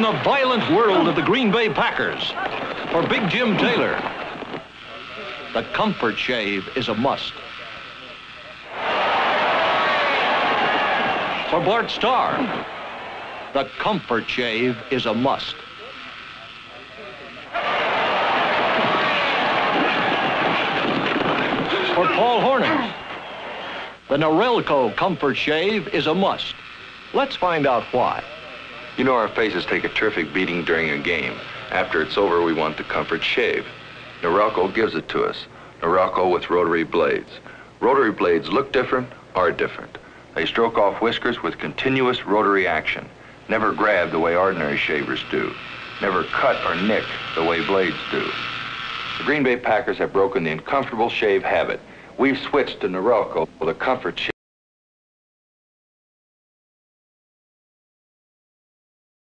the violent world of the Green Bay Packers. For Big Jim Taylor, the comfort shave is a must. For Bart Starr, the comfort shave is a must. For Paul Hornung, the NORELCO comfort shave is a must. Let's find out why. You know, our faces take a terrific beating during a game. After it's over, we want the comfort shave. NORELCO gives it to us. NORELCO with rotary blades. Rotary blades look different, are different. They stroke off whiskers with continuous rotary action. Never grab the way ordinary shavers do. Never cut or nick the way blades do. The Green Bay Packers have broken the uncomfortable shave habit. We've switched to NORELCO with a comfort shave.